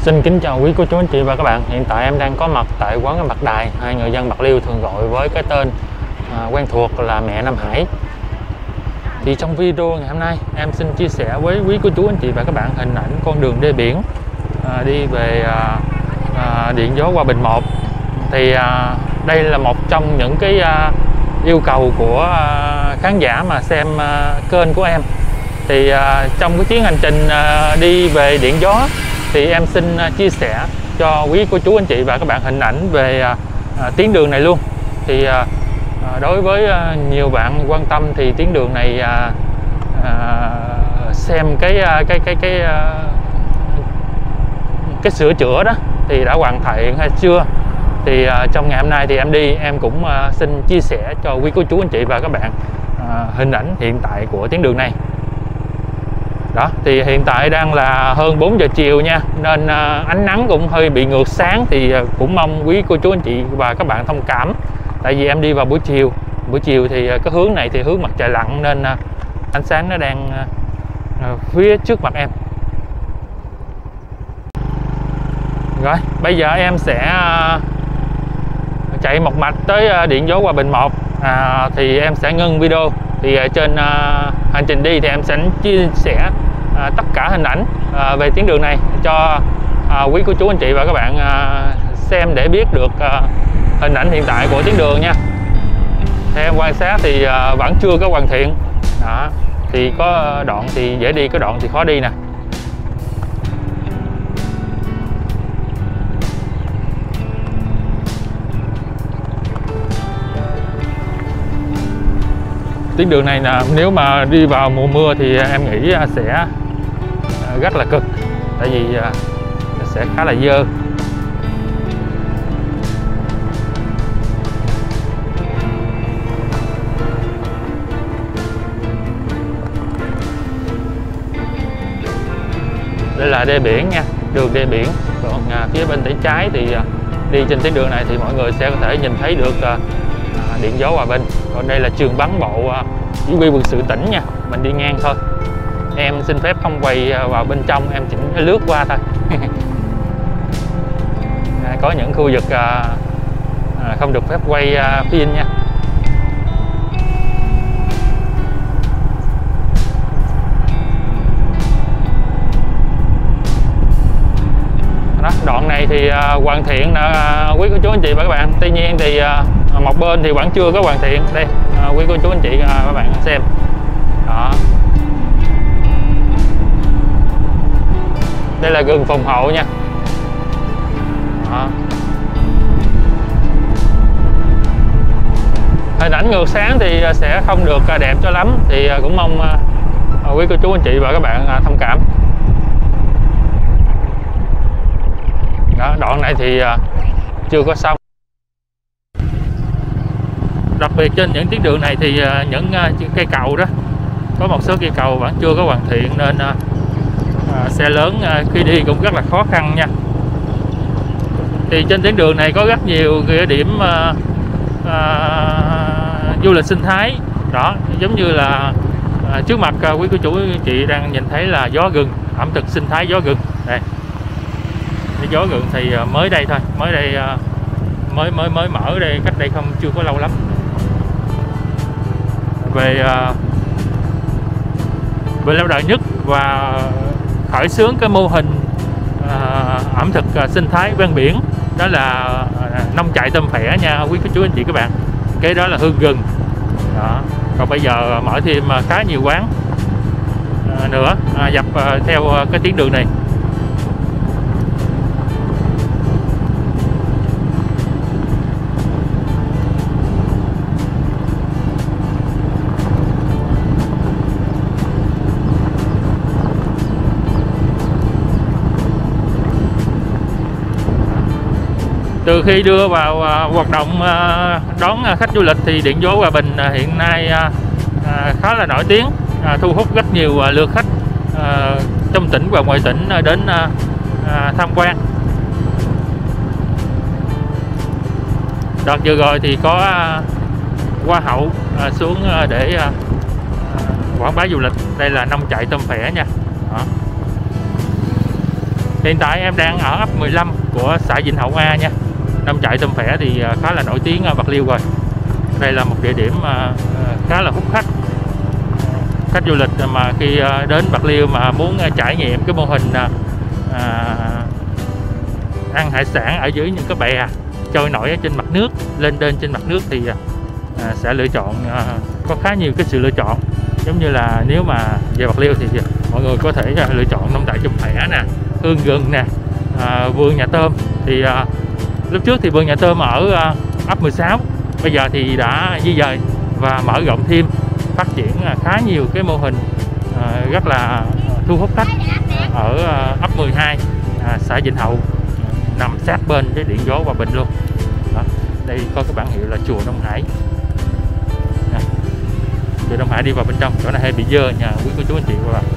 Xin kính chào quý cô chú anh chị và các bạn. Hiện tại em đang có mặt tại quán Bạc Đài, hay người dân Bạc Liêu thường gọi với cái tên quen thuộc là mẹ Nam Hải. Thì trong video ngày hôm nay em xin chia sẻ với quý cô chú anh chị và các bạn hình ảnh con đường đê biển đi về Điện Gió Hòa Bình 1. Thì đây là một trong những cái yêu cầu của khán giả mà xem kênh của em. Thì trong cái chuyến hành trình đi về Điện Gió thì em xin chia sẻ cho quý cô chú anh chị và các bạn hình ảnh về tuyến đường này luôn. Thì đối với nhiều bạn quan tâm thì tuyến đường này xem cái sửa chữa đó thì đã hoàn thiện hay chưa. Thì trong ngày hôm nay thì em đi em cũng xin chia sẻ cho quý cô chú anh chị và các bạn hình ảnh hiện tại của tuyến đường này. Đó, thì hiện tại đang là hơn 4 giờ chiều nha, nên ánh nắng cũng hơi bị ngược sáng, thì cũng mong quý cô chú anh chị và các bạn thông cảm. Tại vì em đi vào buổi chiều thì cái hướng này thì hướng mặt trời lặn nên ánh sáng nó đang phía trước mặt em. Rồi, bây giờ em sẽ chạy một mạch tới Điện Gió Hòa Bình 1. Thì em sẽ ngưng video. Thì trên hành trình đi thì em sẽ chia sẻ tất cả hình ảnh về tuyến đường này cho quý cô chú anh chị và các bạn xem để biết được hình ảnh hiện tại của tuyến đường nha. Theo em quan sát thì vẫn chưa có hoàn thiện. Đó, thì có đoạn thì dễ đi, có đoạn thì khó đi nè. Tuyến đường này là nếu mà đi vào mùa mưa thì em nghĩ sẽ rất là cực, tại vì sẽ khá là dơ. Đây là đê biển nha, đường đê biển. Còn phía bên tay trái thì đi trên tuyến đường này thì mọi người sẽ có thể nhìn thấy được Điện Gió Hòa Bình. Còn đây là trường bắn bộ chỉ huy quân sự tỉnh nha, mình đi ngang thôi. Em xin phép không quay vào bên trong, em chỉ lướt qua thôi. Có những khu vực không được phép quay phim nha. Đó, đoạn này thì hoàn thiện quý cô chú anh chị và các bạn. Tuy nhiên thì một bên thì vẫn chưa có hoàn thiện. Đây quý cô chú anh chị và các bạn xem. Đó, đây là rừng phòng hộ nha. Đó, hình ảnh ngược sáng thì sẽ không được đẹp cho lắm, thì cũng mong quý cô chú anh chị và các bạn thông cảm. Đó, đoạn này thì chưa có xong. Đặc biệt trên những tuyến đường này thì những cây cầu đó, có một số cây cầu vẫn chưa có hoàn thiện nên xe lớn khi đi cũng rất là khó khăn nha. Thì trên tuyến đường này có rất nhiều cái điểm du lịch sinh thái. Đó, giống như là trước mặt quý cô chú anh chị đang nhìn thấy là gió gừng, ẩm thực sinh thái gió gừng. Đây, cái gió gừng thì mới đây thôi, mới đây mới mở đây, cách đây chưa có lâu lắm. Về lâu đời nhất và khởi xướng cái mô hình ẩm thực sinh thái ven biển, đó là nông trại tôm phẻ nha quý cô chú anh chị các bạn. Cái đó là hương gừng. Đó, còn bây giờ mở thêm khá nhiều quán nữa dọc theo cái tuyến đường này. Từ khi đưa vào hoạt động đón khách du lịch thì Điện Gió Hòa Bình hiện nay khá là nổi tiếng, thu hút rất nhiều lượt khách trong tỉnh và ngoài tỉnh đến tham quan. Đợt vừa rồi thì có Hoa hậu xuống để quảng bá du lịch. Đây là nông trại tôm phẻ nha. Đó, Hiện tại em đang ở ấp 15 của xã Vĩnh Hậu A nha. Nông trại tôm thẻ thì khá là nổi tiếng ở Bạc Liêu rồi. Đây là một địa điểm khá là hút khách du lịch mà khi đến Bạc Liêu mà muốn trải nghiệm cái mô hình ăn hải sản ở dưới những cái bè trôi nổi ở trên mặt nước, lên trên mặt nước thì sẽ lựa chọn có khá nhiều cái sự lựa chọn. Giống như là nếu mà về Bạc Liêu thì mọi người có thể lựa chọn nông trại tôm thẻ nè, hương gừng nè, vườn nhà tôm. Thì lúc trước thì vườn nhà tôm ở ấp 16, bây giờ thì đã di dời và mở rộng thêm, phát triển khá nhiều cái mô hình rất là thu hút khách ở ấp 12 xã Vĩnh Hậu, nằm sát bên cái điện gió Hòa Bình luôn. Đó. Đây có cái bảng hiệu là chùa Đông Hải. Chùa Đông Hải đi vào bên trong, chỗ này hơi bị dơ nha quý cô chú anh chị các bạn.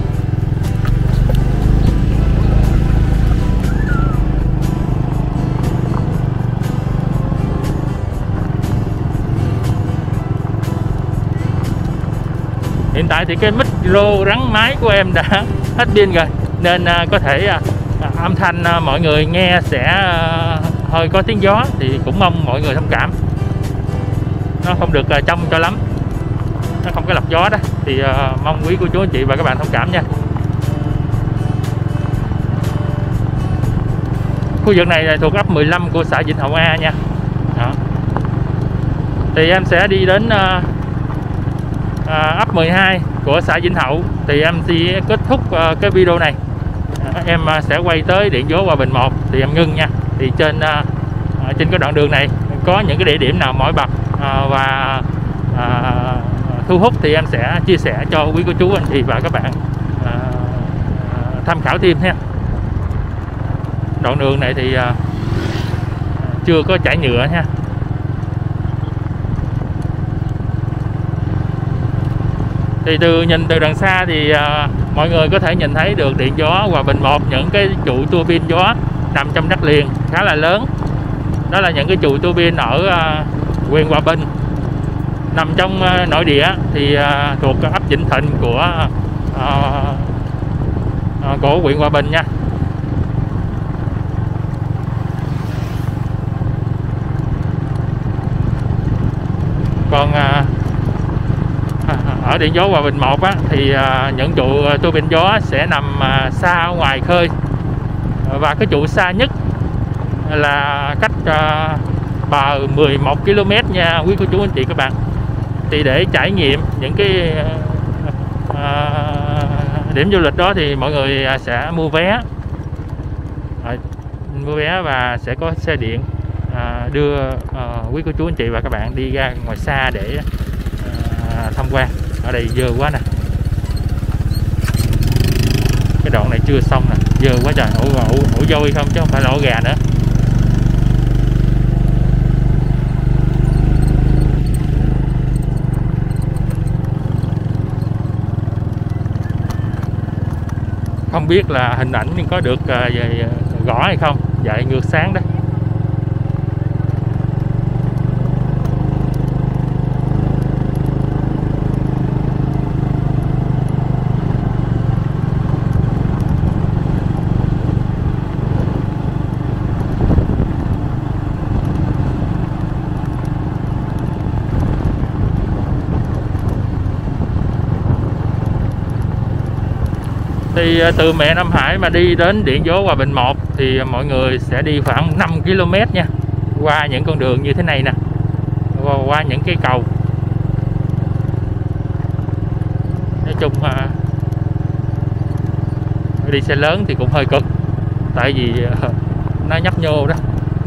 Hiện tại thì cái micro rắn máy của em đã hết pin rồi, nên có thể âm thanh mọi người nghe sẽ hơi có tiếng gió, thì cũng mong mọi người thông cảm. Nó không được trong cho lắm, nó không có lọc gió đó, thì mong quý cô chú anh chị và các bạn thông cảm nha. Khu vực này thuộc ấp 15 của xã Vĩnh Hậu A nha. Đó. Thì em sẽ đi đến ấp 12 của xã Vĩnh Hậu, thì em sẽ kết thúc cái video này. Em sẽ quay tới điện gió Hòa Bình 1 thì em ngưng nha. Thì trên cái đoạn đường này có những cái địa điểm nào nổi bật và thu hút thì em sẽ chia sẻ cho quý cô chú anh chị và các bạn tham khảo thêm ha. Đoạn đường này thì chưa có trải nhựa nha. Thì nhìn từ đằng xa thì mọi người có thể nhìn thấy được điện gió Hòa Bình 1, những cái trụ tua bin gió nằm trong đất liền khá là lớn. Đó là những cái trụ tua bin ở huyện Hòa Bình. Nằm trong nội địa thì thuộc ấp Vĩnh Thịnh của huyện Hòa Bình nha. Còn ở điện gió Hòa Bình 1 á, thì những trụ tua bin gió sẽ nằm xa ngoài khơi, và cái trụ xa nhất là cách bờ 11 km nha quý cô chú anh chị các bạn. Thì để trải nghiệm những cái điểm du lịch đó thì mọi người sẽ mua vé và sẽ có xe điện đưa quý cô chú anh chị và các bạn đi ra ngoài xa để tham quan. Ở đây dơ quá nè, cái đoạn này chưa xong nè, dơ quá trời. Ổ dôi không chứ không phải là ổ gà nữa. Không biết là hình ảnh có được rõ hay không, dạy ngược sáng đó. Thì từ mẹ Nam Hải mà đi đến điện gió Hòa Bình 1 thì mọi người sẽ đi khoảng 5 km nha, qua những con đường như thế này nè, qua những cái cầu. Nói chung đi xe lớn thì cũng hơi cực, tại vì nó nhấp nhô đó.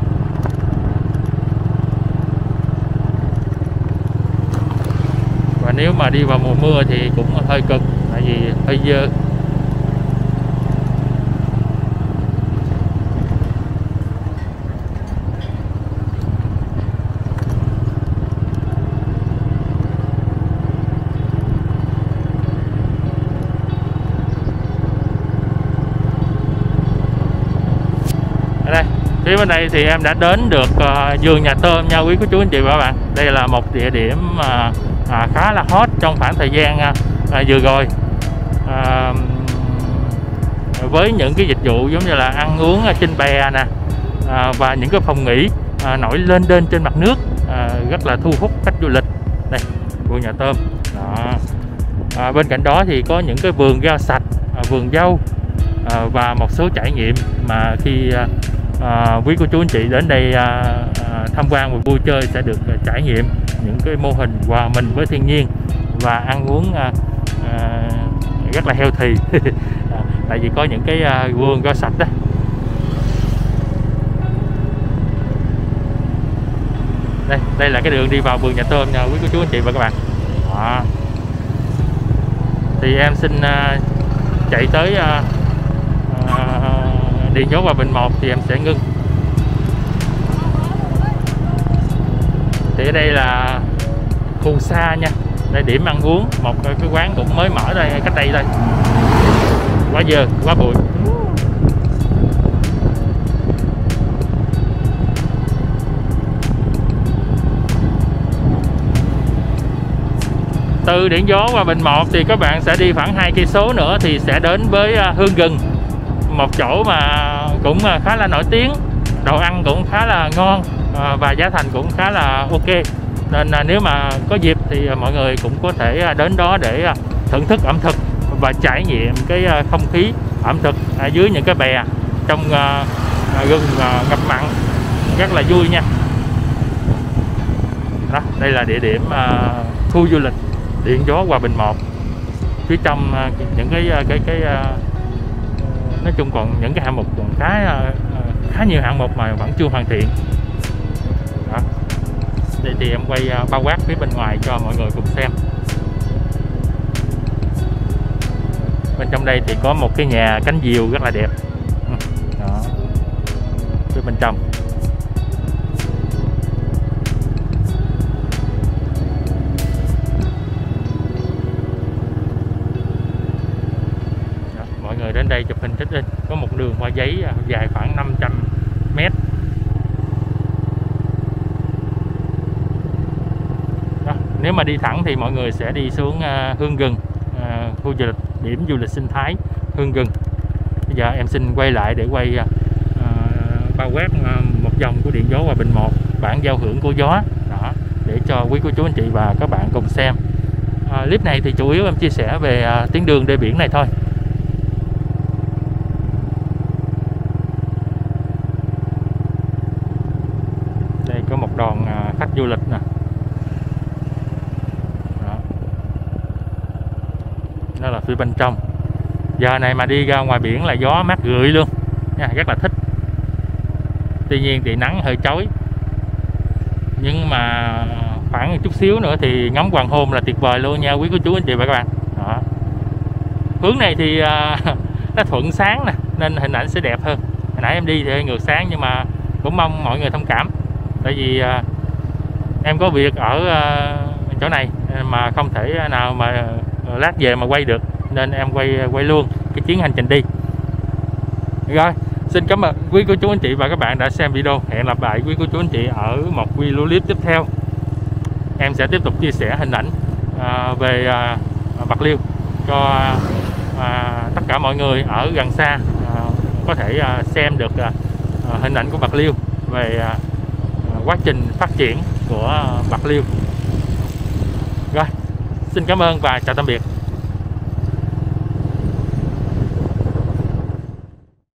Và nếu mà đi vào mùa mưa thì cũng hơi cực, tại vì hơi dơ. Phía bên đây thì em đã đến được vườn nhà tôm nha quý cô chú anh chị và các bạn. Đây là một địa điểm khá là hot trong khoảng thời gian vừa rồi. với những cái dịch vụ giống như là ăn uống trên bè nè, và những cái phòng nghỉ nổi lên đên trên mặt nước, rất là thu hút khách du lịch. Đây, vườn nhà tôm đó. Bên cạnh đó thì có những cái vườn rau sạch, vườn dâu, và một số trải nghiệm mà khi quý cô chú anh chị đến đây tham quan và vui chơi sẽ được trải nghiệm những cái mô hình hòa mình với thiên nhiên và ăn uống rất là healthy. Tại vì có những cái vườn rau sạch đó. Đây là cái đường đi vào vườn nhà tôm nha quý cô chú anh chị và các bạn. Đó. Thì em xin chạy tới Điện Gió Hòa Bình 1 thì em sẽ ngưng. Thì ở đây là khu xa nha. Đây điểm ăn uống, một cái quán cũng mới mở đây cách đây thôi. Quá dơ, quá bụi. Từ Điện Gió Hòa Bình 1 thì các bạn sẽ đi khoảng 2 cây số nữa thì sẽ đến với Hương Gừng, một chỗ mà cũng khá là nổi tiếng, đồ ăn cũng khá là ngon và giá thành cũng khá là ok. Nên nếu mà có dịp thì mọi người cũng có thể đến đó để thưởng thức ẩm thực và trải nghiệm cái không khí ẩm thực ở dưới những cái bè trong rừng ngập mặn, rất là vui nha. Đó, đây là địa điểm khu du lịch Điện Gió Hòa Bình 1. Phía trong những cái nói chung còn những cái hạng mục còn khá nhiều hạng mục mà vẫn chưa hoàn thiện. Đó. Đây thì em quay bao quát phía bên ngoài cho mọi người cùng xem. Bên trong đây thì có một cái nhà cánh diều rất là đẹp. Đó. Phía bên trong. Mọi người đến đây chụp hình check in. Có một đường hoa giấy dài khoảng 500 m. Đó. Nếu mà đi thẳng thì mọi người sẽ đi xuống Hương Gừng, khu du lịch, điểm du lịch sinh thái Hương Gừng. Bây giờ em xin quay lại để quay bao quát một vòng của Điện Gió Hòa Bình 1, bản giao hưởng của gió. Đó, để cho quý cô chú anh chị và các bạn cùng xem. Clip này thì chủ yếu em chia sẻ về tuyến đường đê biển này thôi. Có một đoàn khách du lịch nè. Đó là phía bên trong. Giờ này mà đi ra ngoài biển là gió mát rượi luôn nha, rất là thích. Tuy nhiên thì nắng hơi chói, nhưng mà khoảng một chút xíu nữa thì ngắm hoàng hôn là tuyệt vời luôn nha quý cô chú anh chị và các bạn. Đó. Hướng này thì nó thuận sáng nè, nên hình ảnh sẽ đẹp hơn. Hồi nãy em đi thì hơi ngược sáng, nhưng mà cũng mong mọi người thông cảm. Tại vì em có việc ở chỗ này mà không thể nào mà lát về mà quay được, nên em quay luôn cái chuyến hành trình đi. Rồi, xin cảm ơn quý cô chú anh chị và các bạn đã xem video. Hẹn gặp lại quý cô chú anh chị ở một video clip tiếp theo. Em sẽ tiếp tục chia sẻ hình ảnh về Bạc Liêu cho tất cả mọi người ở gần xa có thể xem được hình ảnh của Bạc Liêu, về quá trình phát triển của Bạc Liêu. Rồi, xin cảm ơn và chào tạm biệt.